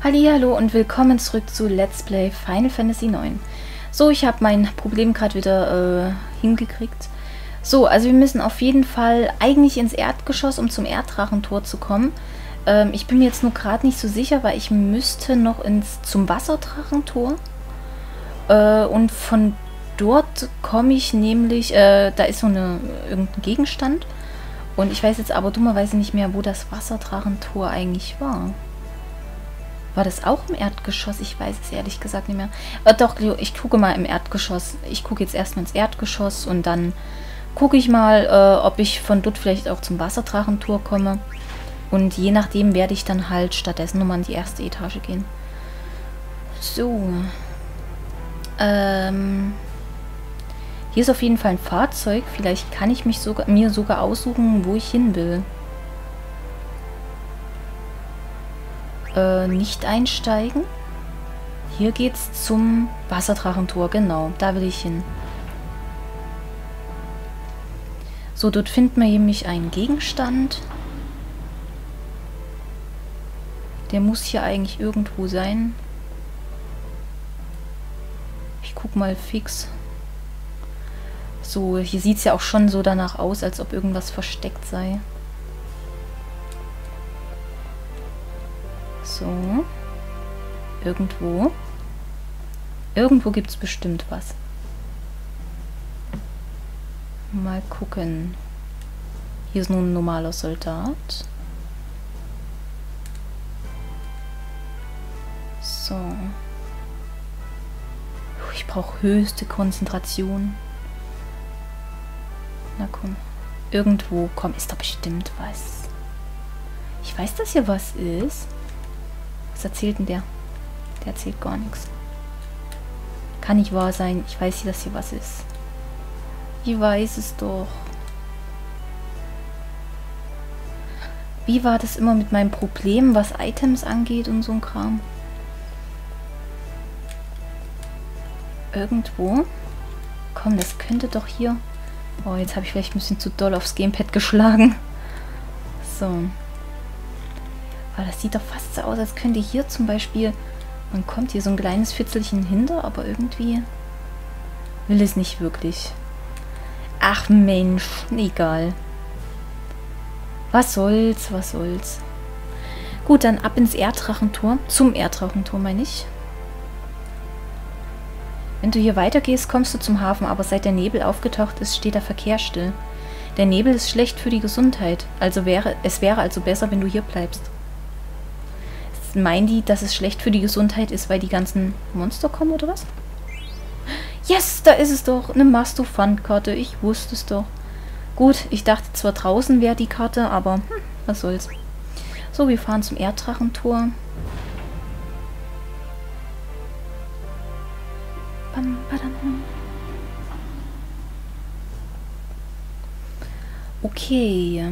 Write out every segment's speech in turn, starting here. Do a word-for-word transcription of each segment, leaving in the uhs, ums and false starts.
Hallihallo und willkommen zurück zu Let's Play Final Fantasy neun. So, ich habe mein Problem gerade wieder äh, hingekriegt. So, also wir müssen auf jeden Fall eigentlich ins Erdgeschoss, um zum Erddrachentor zu kommen. Ähm, ich bin mir jetzt nur gerade nicht so sicher, weil ich müsste noch ins zum Wasserdrachentor. Äh, und von dort komme ich nämlich, äh, da ist so eine irgendein Gegenstand. Und ich weiß jetzt aber dummerweise nicht mehr, wo das Wasserdrachentor eigentlich war. War das auch im Erdgeschoss? Ich weiß es ehrlich gesagt nicht mehr. Äh, doch, ich gucke mal im Erdgeschoss. Ich gucke jetzt erstmal ins Erdgeschoss und dann gucke ich mal, äh, ob ich von dort vielleicht auch zum Wasserdrachentor komme. Und je nachdem werde ich dann halt stattdessen nochmal in die erste Etage gehen. So. Ähm. Hier ist auf jeden Fall ein Fahrzeug. Vielleicht kann ich mich sogar, mir sogar aussuchen, wo ich hin will. Äh, nicht einsteigen. Hier geht's zum Wasserdrachentor, genau, da will ich hin. So, dort finden wir nämlich einen Gegenstand. Der muss hier eigentlich irgendwo sein. Ich guck mal fix. So, hier sieht es ja auch schon so danach aus, als ob irgendwas versteckt sei. So. Irgendwo. Irgendwo gibt es bestimmt was. Mal gucken. Hier ist nun ein normaler Soldat. So. Ich brauche höchste Konzentration. Na komm. Irgendwo, komm, ist da bestimmt was. Ich weiß, dass hier was ist. Was erzählt denn der? Der erzählt gar nichts. Kann nicht wahr sein. Ich weiß, dass hier was ist. Ich weiß es doch. Wie war das immer mit meinem Problem, was Items angeht und so ein Kram? Irgendwo? Komm, das könnte doch hier... Oh, jetzt habe ich vielleicht ein bisschen zu doll aufs Gamepad geschlagen. So. Aber das sieht doch fast so aus, als könnte hier zum Beispiel... Man kommt hier so ein kleines Fitzelchen hinter, aber irgendwie will es nicht wirklich. Ach Mensch, egal. Was soll's, was soll's. Gut, dann ab ins Erddrachentor. Zum Erddrachentor, meine ich. Wenn du hier weitergehst, kommst du zum Hafen, aber seit der Nebel aufgetaucht ist, steht der Verkehr still. Der Nebel ist schlecht für die Gesundheit, also wäre es wäre also besser, wenn du hier bleibst. Meinen die, dass es schlecht für die Gesundheit ist, weil die ganzen Monster kommen, oder was? Yes, da ist es doch. Eine Mastophan-Karte. Ich wusste es doch. Gut, ich dachte zwar draußen wäre die Karte, aber hm, was soll's. So, wir fahren zum Erddrachentor. Bam, badam. Okay.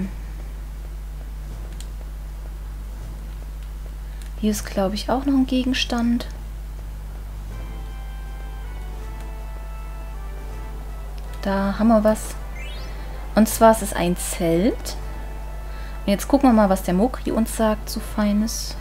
Hier ist, glaube ich, auch noch ein Gegenstand. Da haben wir was. Und zwar ist es ein Zelt. Und jetzt gucken wir mal, was der Mokri uns sagt, so Feines.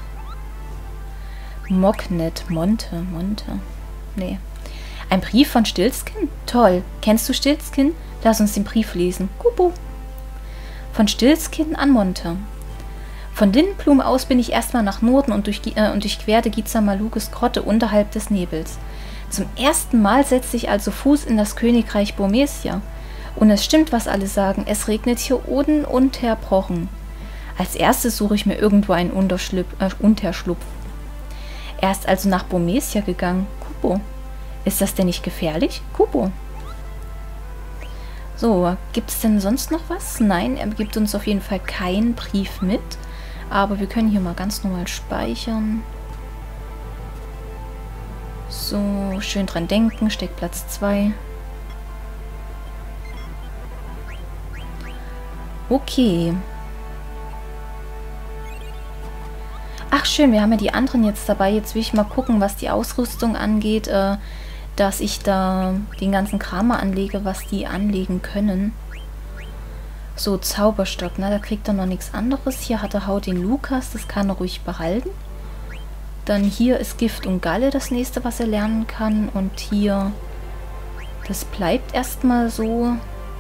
Moknet, Monte, Monte. Nee. Ein Brief von Stiltzkin? Toll. Kennst du Stiltzkin? Lass uns den Brief lesen. Kupu. Von Stiltzkin an Monte. Von Lindenblum aus bin ich erstmal nach Norden und, durch, äh, und durchquerte Gizamaluges Grotte unterhalb des Nebels. Zum ersten Mal setze ich also Fuß in das Königreich Burmecia. Und es stimmt, was alle sagen, es regnet hier ununterbrochen. Als erstes suche ich mir irgendwo einen Unterschlupf. Äh, Unterschlupf. Er ist also nach Burmecia gegangen. Kupo. Ist das denn nicht gefährlich? Kupo. So, gibt es denn sonst noch was? Nein, er gibt uns auf jeden Fall keinen Brief mit. Aber wir können hier mal ganz normal speichern. So, schön dran denken. Steckplatz zwei. Okay. Ach schön, wir haben ja die anderen jetzt dabei. Jetzt will ich mal gucken, was die Ausrüstung angeht, äh, dass ich da den ganzen Kram mal anlege, was die anlegen können. So, Zauberstock, na, da kriegt er noch nichts anderes. Hier hat er Haut den Lukas, das kann er ruhig behalten. Dann hier ist Gift und Galle das nächste, was er lernen kann. Und hier, das bleibt erstmal so.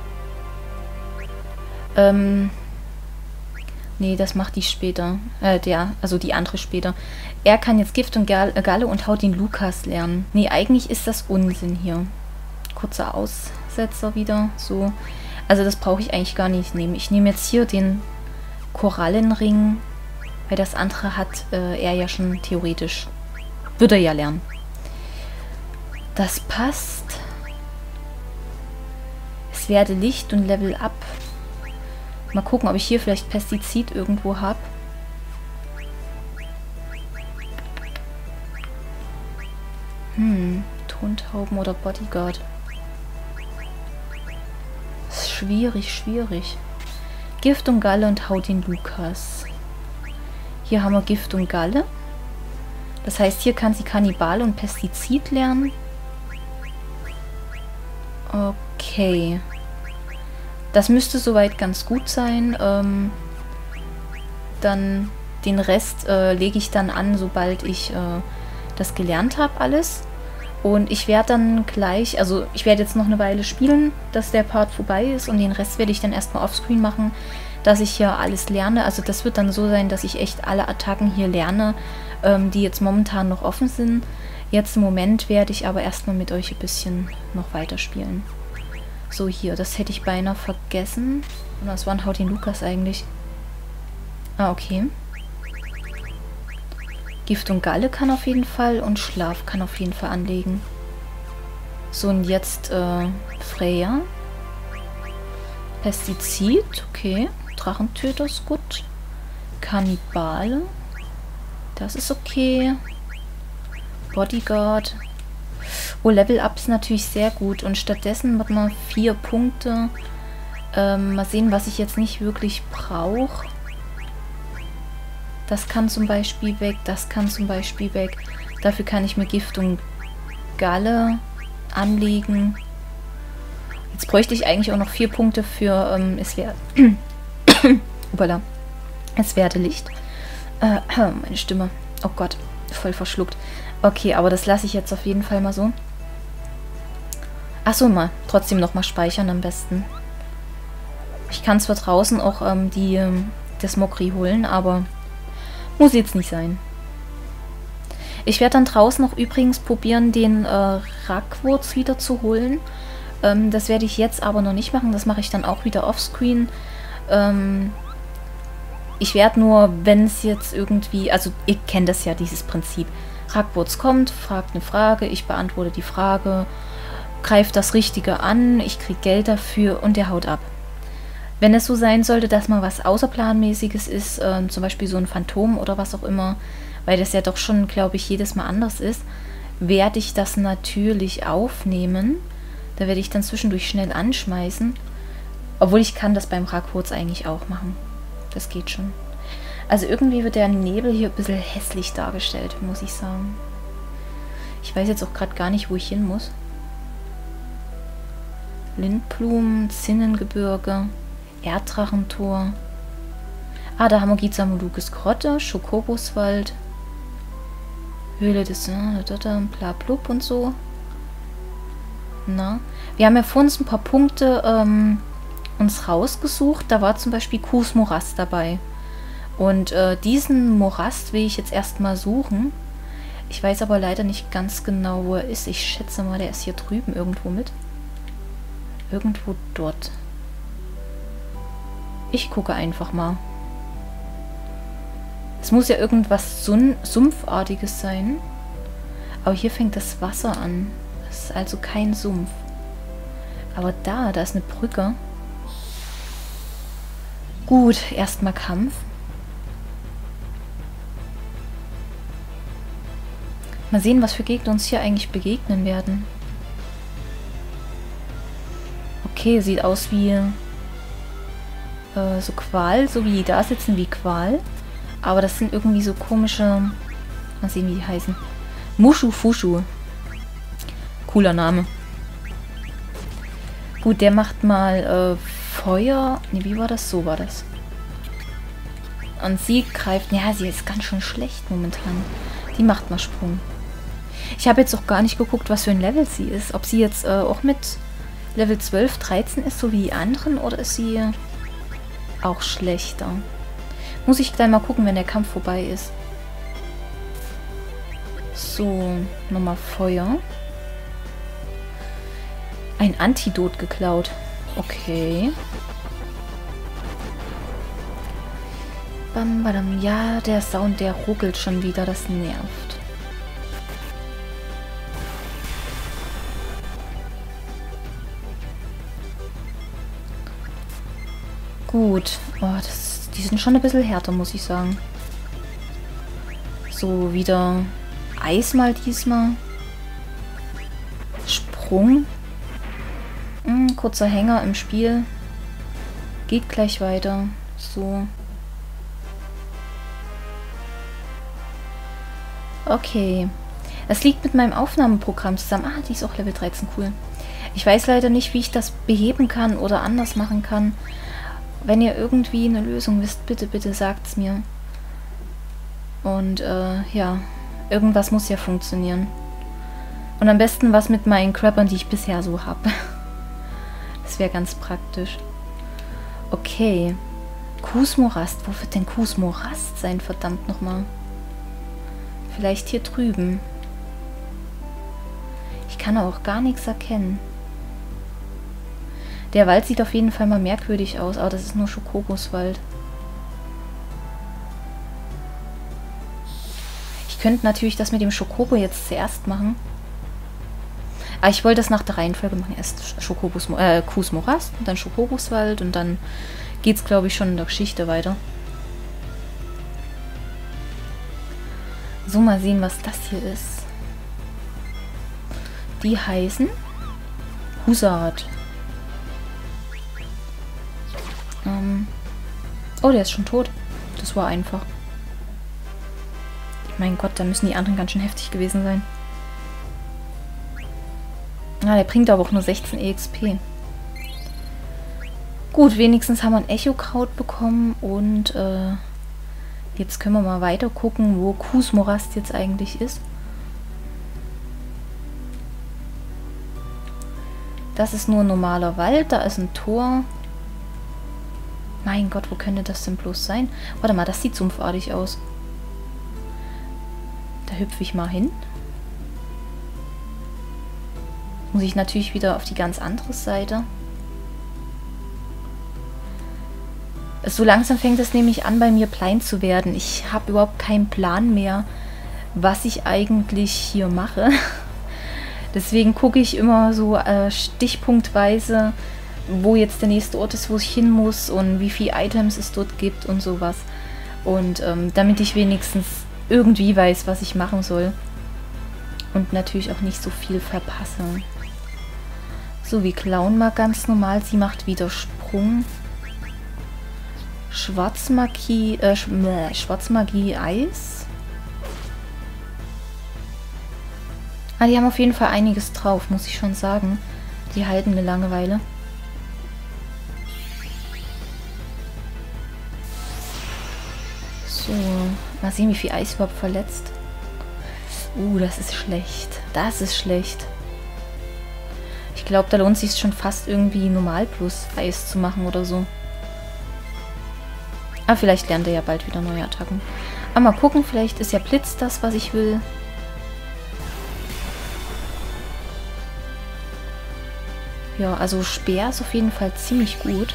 Ähm, nee, das macht die später. Äh, der, also die andere später. Er kann jetzt Gift und Galle und haut den Lukas lernen. Nee, eigentlich ist das Unsinn hier. Kurzer Aussetzer wieder. So. Also das brauche ich eigentlich gar nicht nehmen. Ich nehme jetzt hier den Korallenring, weil das andere hat äh, er ja schon theoretisch. Würde er ja lernen. Das passt. Es werde Licht und Level Up. Mal gucken, ob ich hier vielleicht Pestizid irgendwo habe. Hm, Tontauben oder Bodyguard. Das ist schwierig, schwierig. Gift und Galle und haut den Lukas. Hier haben wir Gift und Galle. Das heißt, hier kann sie Kannibal und Pestizid lernen. Okay. Das müsste soweit ganz gut sein. Ähm, dann den Rest äh, lege ich dann an, sobald ich äh, das gelernt habe, alles. Und ich werde dann gleich, also ich werde jetzt noch eine Weile spielen, dass der Part vorbei ist. Und den Rest werde ich dann erstmal offscreen machen, dass ich hier alles lerne. Also das wird dann so sein, dass ich echt alle Attacken hier lerne, ähm, die jetzt momentan noch offen sind. Jetzt im Moment werde ich aber erstmal mit euch ein bisschen noch weiterspielen. So, hier, das hätte ich beinahe vergessen. Und das war ein Haut den Lukas eigentlich. Ah, okay. Gift und Galle kann auf jeden Fall und Schlaf kann auf jeden Fall anlegen. So, und jetzt äh, Freya. Pestizid, okay. Drachentöter ist gut. Kannibale. Das ist okay. Bodyguard. Oh, Level Up ist natürlich sehr gut. Und stattdessen hat man vier Punkte. Ähm, mal sehen, was ich jetzt nicht wirklich brauche. Das kann zum Beispiel weg. Das kann zum Beispiel weg. Dafür kann ich mir Gift und Galle anlegen. Jetzt bräuchte ich eigentlich auch noch vier Punkte für ähm, es werde Upala. Es werde Licht. Äh, meine Stimme. Oh Gott, voll verschluckt. Okay, aber das lasse ich jetzt auf jeden Fall mal so. Achso, mal. Trotzdem nochmal speichern am besten. Ich kann zwar draußen auch ähm, die, ähm, das Mokri holen, aber muss jetzt nicht sein. Ich werde dann draußen noch übrigens probieren, den äh, Rackwurz wieder zu holen. Ähm, das werde ich jetzt aber noch nicht machen. Das mache ich dann auch wieder offscreen. Ähm, ich werde nur, wenn es jetzt irgendwie... Also, ihr kennt das ja, dieses Prinzip. Rackwurz kommt, fragt eine Frage, ich beantworte die Frage, greift das Richtige an, ich kriege Geld dafür und der haut ab. Wenn es so sein sollte, dass mal was Außerplanmäßiges ist, äh, zum Beispiel so ein Phantom oder was auch immer, weil das ja doch schon, glaube ich, jedes Mal anders ist, werde ich das natürlich aufnehmen. Da werde ich dann zwischendurch schnell anschmeißen. Obwohl ich kann das beim Rackwurz eigentlich auch machen. Das geht schon. Also irgendwie wird der Nebel hier ein bisschen hässlich dargestellt, muss ich sagen. Ich weiß jetzt auch gerade gar nicht, wo ich hin muss. Lindblumen, Zinnengebirge, Erddrachentor. Ah, da haben wir Gizamolukes Grotte, Schokobuswald, Höhle des Blablub und so. Na, wir haben ja vor uns ein paar Punkte ähm, uns rausgesucht. Da war zum Beispiel Kus Morast dabei. Und äh, diesen Morast will ich jetzt erstmal suchen. Ich weiß aber leider nicht ganz genau, wo er ist. Ich schätze mal, der ist hier drüben irgendwo mit. Irgendwo dort. Ich gucke einfach mal. Es muss ja irgendwas Sumpfartiges sein. Aber hier fängt das Wasser an. Das ist also kein Sumpf. Aber da, da ist eine Brücke. Gut, erstmal Kampf. Mal sehen, was für Gegner uns hier eigentlich begegnen werden. Okay, sieht aus wie äh, so Qual, so wie die da sitzen wie Qual. Aber das sind irgendwie so komische... Mal sehen, wie die heißen. Mushu Fushu. Cooler Name. Gut, der macht mal äh, Feuer... Ne, wie war das? So war das. Und sie greift... Ja, sie ist ganz schön schlecht momentan. Die macht mal Sprung. Ich habe jetzt auch gar nicht geguckt, was für ein Level sie ist. Ob sie jetzt äh, auch mit Level zwölf, dreizehn ist, so wie die anderen, oder ist sie auch schlechter? Muss ich gleich mal gucken, wenn der Kampf vorbei ist. So, nochmal Feuer. Ein Antidot geklaut. Okay. Bam, badam. Ja, der Sound, der ruckelt schon wieder, das nervt. Gut. Oh, das, die sind schon ein bisschen härter, muss ich sagen. So, wieder Eis mal diesmal. Sprung. Hm, kurzer Hänger im Spiel. Geht gleich weiter. So. Okay. Das liegt mit meinem Aufnahmeprogramm zusammen. Ah, die ist auch Level dreizehn, cool. Ich weiß leider nicht, wie ich das beheben kann oder anders machen kann. Wenn ihr irgendwie eine Lösung wisst, bitte, bitte sagt's mir. Und, äh, ja. Irgendwas muss ja funktionieren. Und am besten was mit meinen Crabbern, die ich bisher so habe. Das wäre ganz praktisch. Okay. Kusmorast. Wo wird denn Kusmorast sein? Verdammt nochmal. Vielleicht hier drüben. Ich kann auch gar nichts erkennen. Der Wald sieht auf jeden Fall mal merkwürdig aus, aber das ist nur Schokoboswald. Ich könnte natürlich das mit dem Schokobo jetzt zuerst machen. Aber ich wollte das nach der Reihenfolge machen. Erst Schokobos, äh, Kusmorast, dann Schokoboswald und dann geht es, glaube ich, schon in der Geschichte weiter. So, mal sehen, was das hier ist. Die heißen Husat. Ähm oh, der ist schon tot. Das war einfach. Mein Gott, da müssen die anderen ganz schön heftig gewesen sein. Ah, der bringt aber auch nur sechzehn E X P. Gut, wenigstens haben wir ein Echokraut bekommen und äh, jetzt können wir mal weiter gucken, wo Kusmorast jetzt eigentlich ist. Das ist nur ein normaler Wald, da ist ein Tor. Mein Gott, wo könnte das denn bloß sein? Warte mal, das sieht sumpfartig aus. Da hüpfe ich mal hin. Muss ich natürlich wieder auf die ganz andere Seite. So langsam fängt es nämlich an, bei mir klein zu werden. Ich habe überhaupt keinen Plan mehr, was ich eigentlich hier mache. Deswegen gucke ich immer so äh, stichpunktweise, wo jetzt der nächste Ort ist, wo ich hin muss und wie viele Items es dort gibt und sowas. Und ähm, damit ich wenigstens irgendwie weiß, was ich machen soll. Und natürlich auch nicht so viel verpasse. So, wir klauen mal ganz normal. Sie macht wieder Sprung. Schwarzmagie, äh, Schwarzmagie Eis. Ah, die haben auf jeden Fall einiges drauf, muss ich schon sagen. Die halten eine Langeweile. So, mal sehen, wie viel Eis überhaupt verletzt. Uh, das ist schlecht. Das ist schlecht. Ich glaube, da lohnt es sich schon fast irgendwie normal plus Eis zu machen oder so. Aber vielleicht lernt er ja bald wieder neue Attacken. Aber mal gucken, vielleicht ist ja Blitz das, was ich will. Ja, also Speer ist auf jeden Fall ziemlich gut.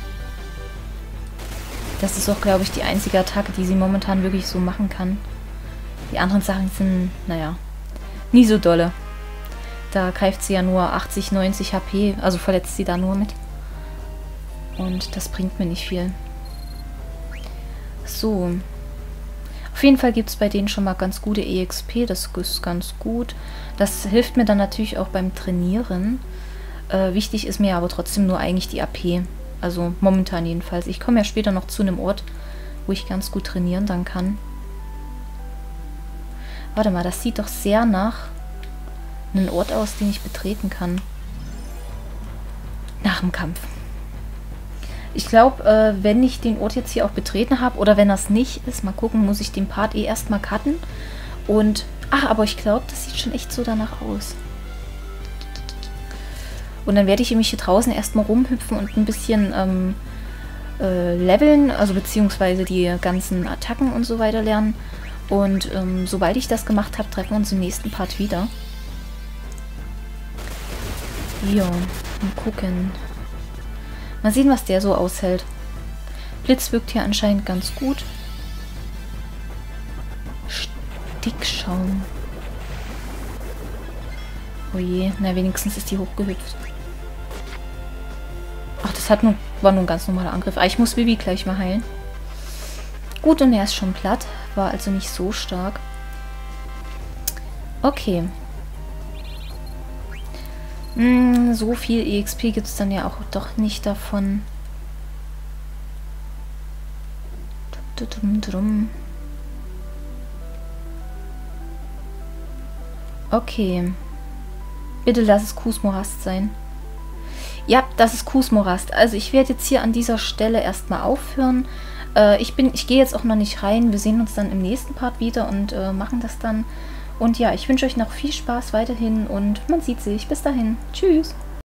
Das ist auch, glaube ich, die einzige Attacke, die sie momentan wirklich so machen kann. Die anderen Sachen sind, naja, nie so dolle. Da greift sie ja nur achtzig, neunzig H P, also verletzt sie da nur mit. Und das bringt mir nicht viel. So. Auf jeden Fall gibt es bei denen schon mal ganz gute E X P, das ist ganz gut. Das hilft mir dann natürlich auch beim Trainieren. Äh, wichtig ist mir aber trotzdem nur eigentlich die A P. Also momentan jedenfalls. Ich komme ja später noch zu einem Ort, wo ich ganz gut trainieren dann kann. Warte mal, das sieht doch sehr nach einem Ort aus, den ich betreten kann. Nach dem Kampf. Ich glaube, äh, wenn ich den Ort jetzt hier auch betreten habe, oder wenn das nicht ist, mal gucken, muss ich den Part eh erstmal cutten Und, ach, aber ich glaube, das sieht schon echt so danach aus. Und dann werde ich nämlich hier draußen erstmal rumhüpfen und ein bisschen ähm, äh, leveln, also beziehungsweise die ganzen Attacken und so weiter lernen. Und ähm, sobald ich das gemacht habe, treffen wir uns im nächsten Part wieder. Ja, mal gucken. Mal sehen, was der so aushält. Blitz wirkt hier anscheinend ganz gut. Stickschaum. Oh je, na wenigstens ist die hochgehüpft. Ach, das hat nun, war nun ein ganz normaler Angriff. Ah, ich muss Bibi gleich mal heilen. Gut, und er ist schon platt. War also nicht so stark. Okay. Hm, so viel E X P gibt es dann ja auch doch nicht davon. Okay. Bitte lass es Kusmorast sein. Ja, das ist Kusmorast. Also ich werde jetzt hier an dieser Stelle erstmal aufhören. Äh, ich bin, ich gehe jetzt auch noch nicht rein. Wir sehen uns dann im nächsten Part wieder und äh, machen das dann. Und ja, ich wünsche euch noch viel Spaß weiterhin und man sieht sich. Bis dahin. Tschüss.